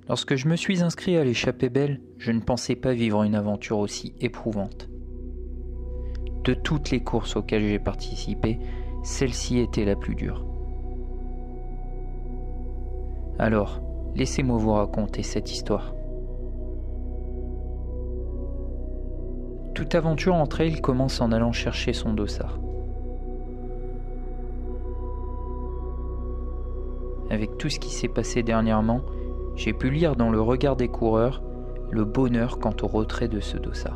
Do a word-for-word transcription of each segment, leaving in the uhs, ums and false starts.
Lorsque je me suis inscrit à l'échappée belle, je ne pensais pas vivre une aventure aussi éprouvante. De toutes les courses auxquelles j'ai participé, celle-ci était la plus dure. Alors, laissez-moi vous raconter cette histoire. Toute aventure en trail commence en allant chercher son dossard. Avec tout ce qui s'est passé dernièrement, j'ai pu lire dans le regard des coureurs le bonheur quant au retrait de ce dossard.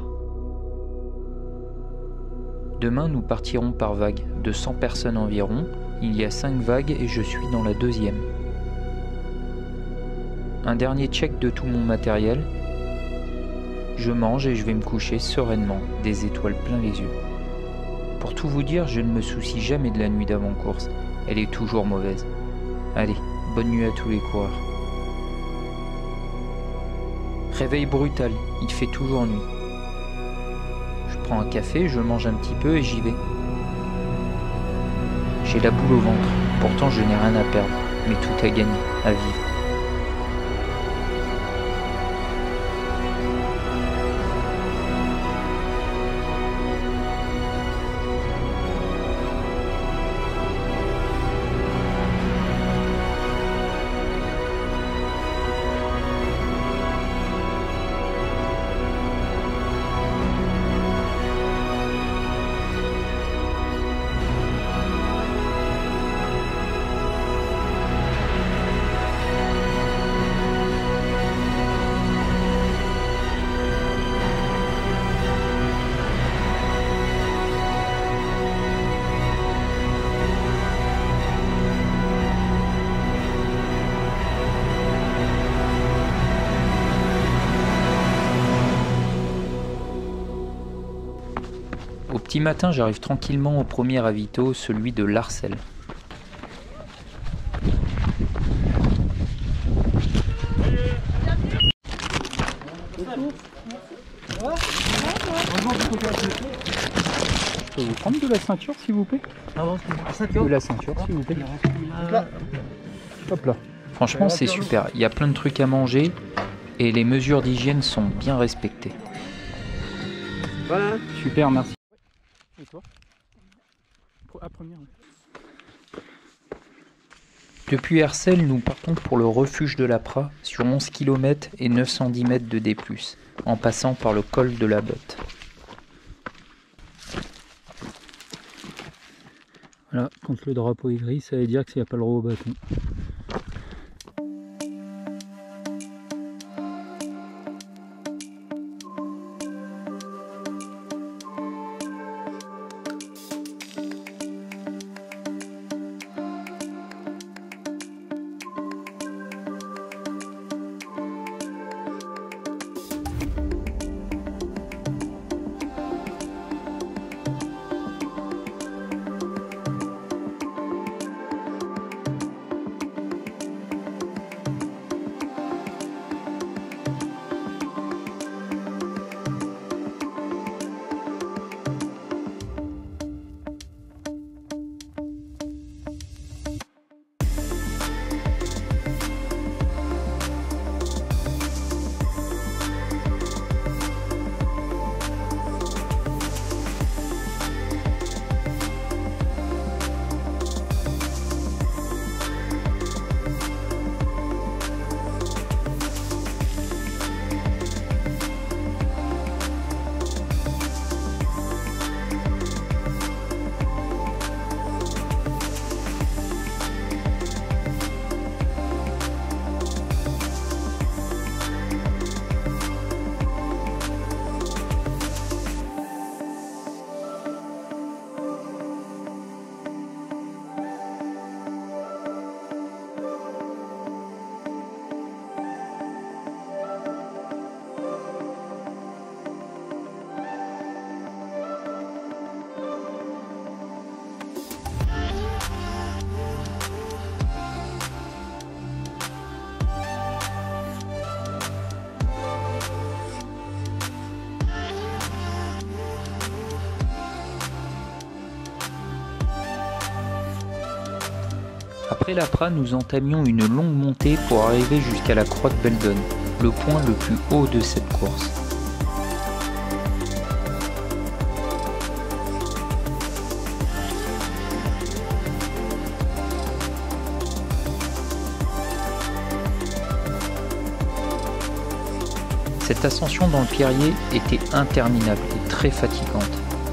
Demain, nous partirons par vague, de cent personnes environ. Il y a cinq vagues et je suis dans la deuxième. Un dernier check de tout mon matériel. Je mange et je vais me coucher sereinement, des étoiles plein les yeux. Pour tout vous dire, je ne me soucie jamais de la nuit d'avant-course. Elle est toujours mauvaise. Allez, bonne nuit à tous les coureurs. Réveil brutal, il fait toujours nuit. Je prends un café, je mange un petit peu et j'y vais. J'ai la boule au ventre, pourtant je n'ai rien à perdre, mais tout à gagner, à vivre. Au petit matin, j'arrive tranquillement au premier ravito, celui de Larcel. Je peux vous prendre de la ceinture, s'il vous plaît? De la ceinture, s'il vous plaît. Hop là. Franchement, c'est super. Il y a plein de trucs à manger et les mesures d'hygiène sont bien respectées. Voilà. Super, merci. Et toi? À première. Depuis Hersel, nous partons pour le refuge de la Prat sur onze kilomètres et neuf cent dix mètres de D plus, en passant par le col de la Botte. Voilà, quand le drapeau est gris, ça veut dire qu'il n'y a pas le droit au bâton. Après la Pra, nous entamions une longue montée pour arriver jusqu'à la croix de Beldon, le point le plus haut de cette course. Cette ascension dans le Pierrier était interminable et très fatigante.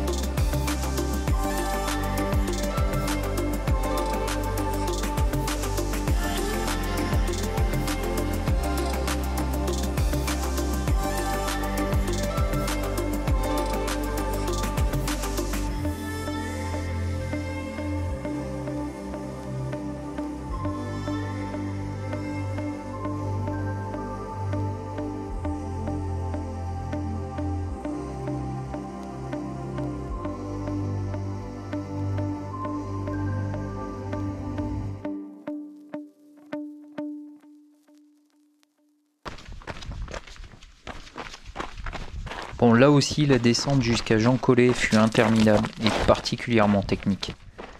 Bon, là aussi, la descente jusqu'à Jean Collet fut interminable et particulièrement technique.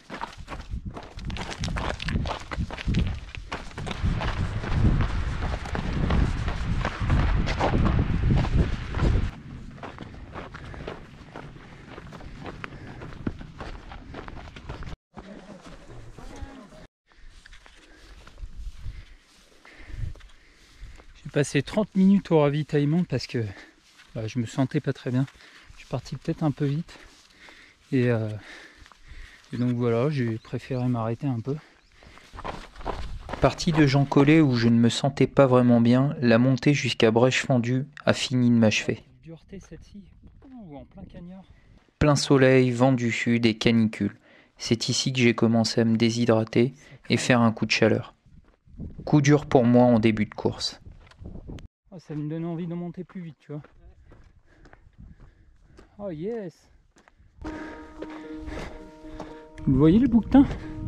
J'ai passé trente minutes au ravitaillement parce que bah, je me sentais pas très bien. Je suis parti peut-être un peu vite. Et, euh, et donc voilà, j'ai préféré m'arrêter un peu. Parti de Jean Collet où je ne me sentais pas vraiment bien, la montée jusqu'à Brèche-Fendue a fini de m'achever. Dureté celle-ci, oh, en plein cagnard. Plein soleil, vent du sud et canicule. C'est ici que j'ai commencé à me déshydrater et faire un coup de chaleur. Coup dur pour moi en début de course. Oh, ça me donne envie de monter plus vite, tu vois. Oh yes. Vous voyez le bouquetin?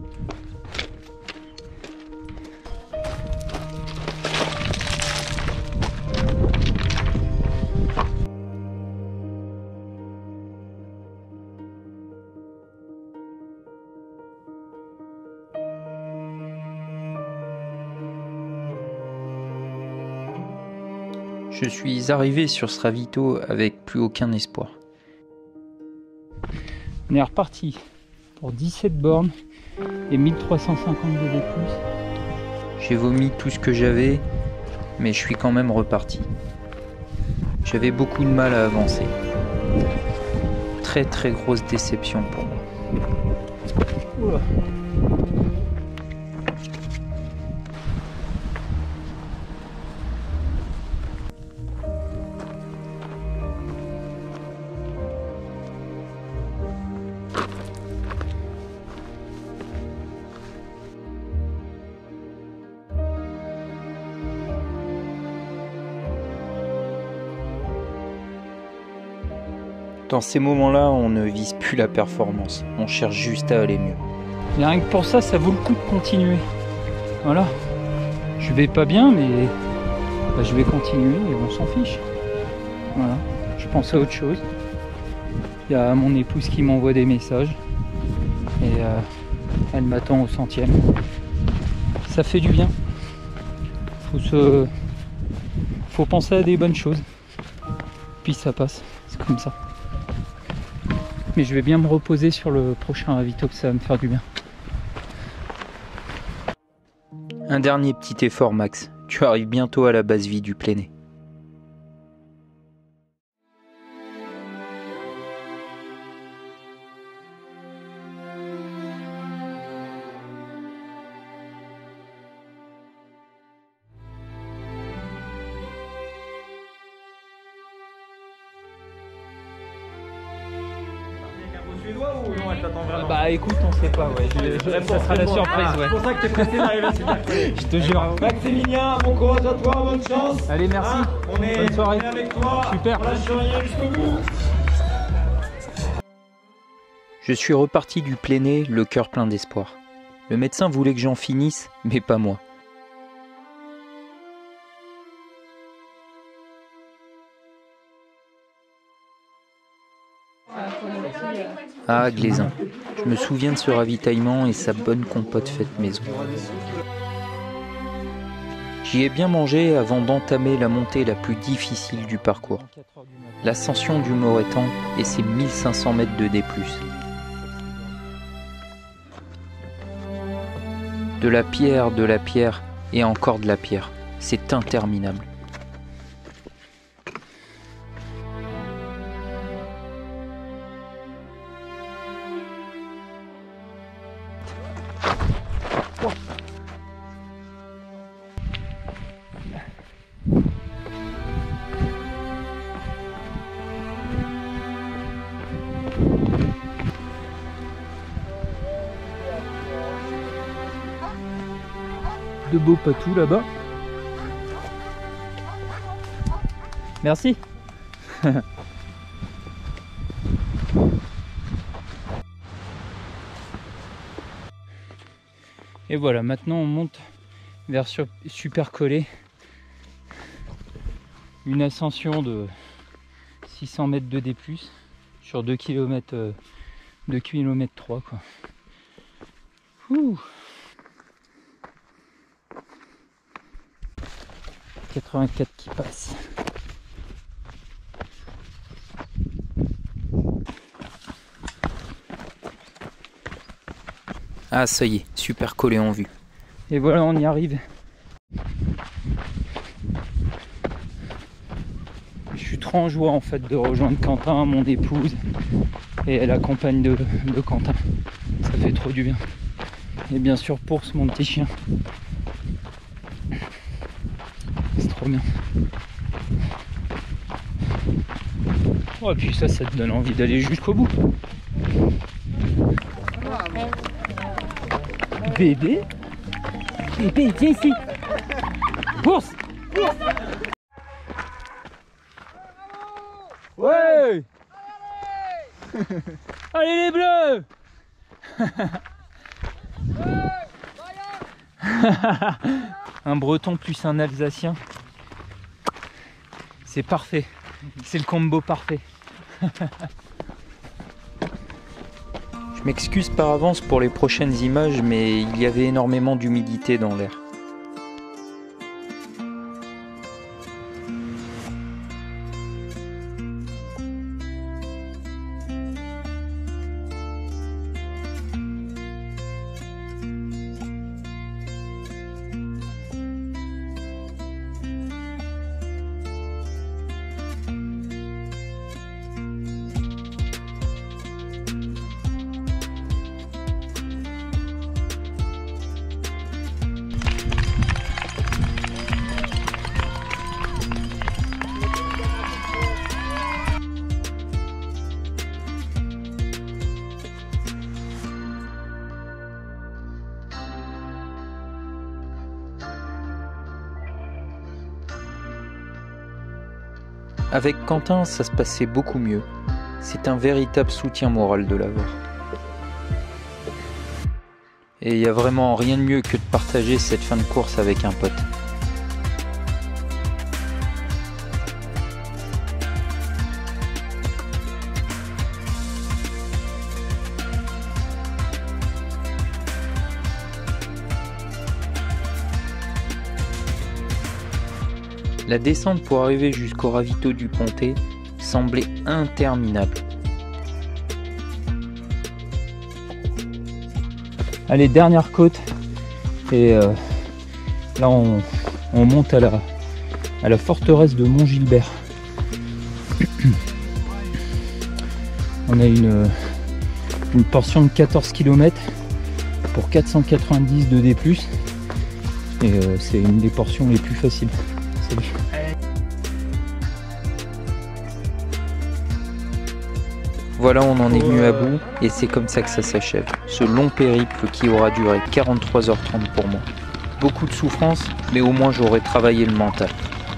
Je suis arrivé sur ce ravito avec plus aucun espoir. On est reparti pour dix-sept bornes et mille trois cent cinquante-deux de plus. J'ai vomi tout ce que j'avais, mais je suis quand même reparti. J'avais beaucoup de mal à avancer. Très très grosse déception pour moi. Oula. Dans ces moments-là, on ne vise plus la performance, on cherche juste à aller mieux. Et rien que pour ça, ça vaut le coup de continuer. Voilà. Je vais pas bien, mais bah, je vais continuer et on s'en fiche. Voilà. Je pense à autre chose. Il y a mon épouse qui m'envoie des messages. Et euh, elle m'attend au centième. Ça fait du bien. Faut se... Faut penser à des bonnes choses. Puis ça passe. C'est comme ça. Mais je vais bien me reposer sur le prochain ravito, que ça va me faire du bien. Un dernier petit effort, Max. Tu arrives bientôt à la base vie du Pléné. Suédois ou non, elle t'attend vraiment? Bah écoute, on sait pas, ouais. Je, je, ça sera la surprise, ouais. C'est pour ça que t'es pressé d'arriver à cette mercredi. Je te jure. Maximilien, bon courage à toi, bonne chance. Allez, merci. Hein, on est, bonne soirée. on est avec toi. Super. On lâche rien jusqu'au bout. Je suis reparti du Pléné, le cœur plein d'espoir. Le médecin voulait que j'en finisse, mais pas moi. Ah, Glaisin. Je me souviens de ce ravitaillement et sa bonne compote faite maison. J'y ai bien mangé avant d'entamer la montée la plus difficile du parcours. L'ascension du Morétan et ses mille cinq cents mètres de D plus. De la pierre, de la pierre et encore de la pierre. C'est interminable. De beaux patous là-bas. Merci. Et voilà, maintenant on monte vers Super Collé. Une ascension de six cents mètres de D plus, sur deux kilomètres, deux kilomètres trois quoi. Ouh. quatre-vingt-quatre qui passe. Ah ça y est, Super Collé en vue. Et voilà, on y arrive. Je suis trop en joie en fait de rejoindre Quentin, mon épouse et la compagne de, de Quentin. Ça fait trop du bien. Et bien sûr Pource, mon petit chien. C'est trop bien. Oh, et puis ça, ça te donne envie d'aller jusqu'au bout. Bébé, bébé, viens ici. Pource. Ouais. Allez les bleus. Un breton plus un alsacien. C'est parfait. C'est le combo parfait. Je m'excuse par avance pour les prochaines images, mais il y avait énormément d'humidité dans l'air. Avec Quentin, ça se passait beaucoup mieux. C'est un véritable soutien moral de l'avoir. Et il n'y a vraiment rien de mieux que de partager cette fin de course avec un pote. La descente pour arriver jusqu'au ravito du Pontet semblait interminable. Allez, dernière côte. Et euh, là, on, on monte à la, à la forteresse de Mont-Gilbert. On a une, une portion de quatorze kilomètres pour quatre cent quatre-vingt-dix de D plus. Et euh, c'est une des portions les plus faciles. Salut. Voilà, on en est venu à bout et c'est comme ça que ça s'achève. Ce long périple qui aura duré quarante-trois heures trente pour moi. Beaucoup de souffrance, mais au moins j'aurai travaillé le mental.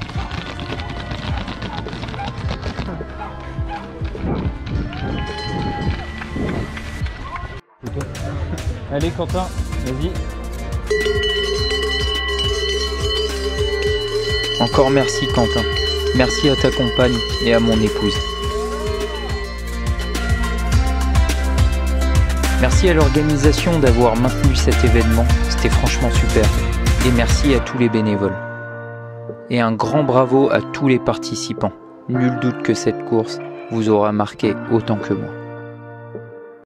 Allez Quentin, vas-y. Encore merci Quentin. Merci à ta compagne et à mon épouse. Merci à l'organisation d'avoir maintenu cet événement, c'était franchement super. Et merci à tous les bénévoles. Et un grand bravo à tous les participants. Nul doute que cette course vous aura marqué autant que moi.